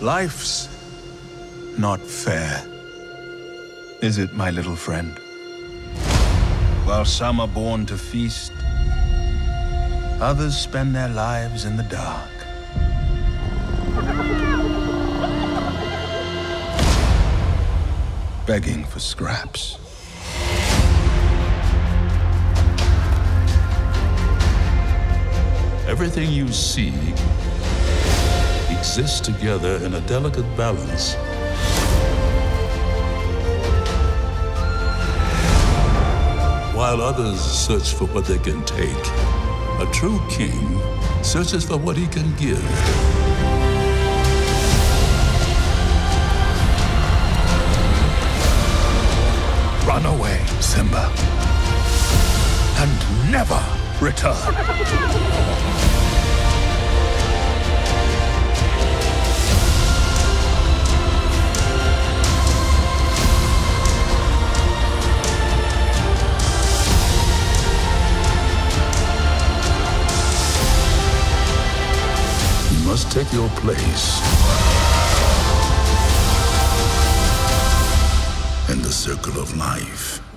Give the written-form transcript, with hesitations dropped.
Life's not fair, is it, my little friend? While some are born to feast, others spend their lives in the dark. Begging for scraps. Everything you see exists together in a delicate balance. While others search for what they can take, a true king searches for what he can give. Run away, Simba, and never return. You must take your place in the circle of life.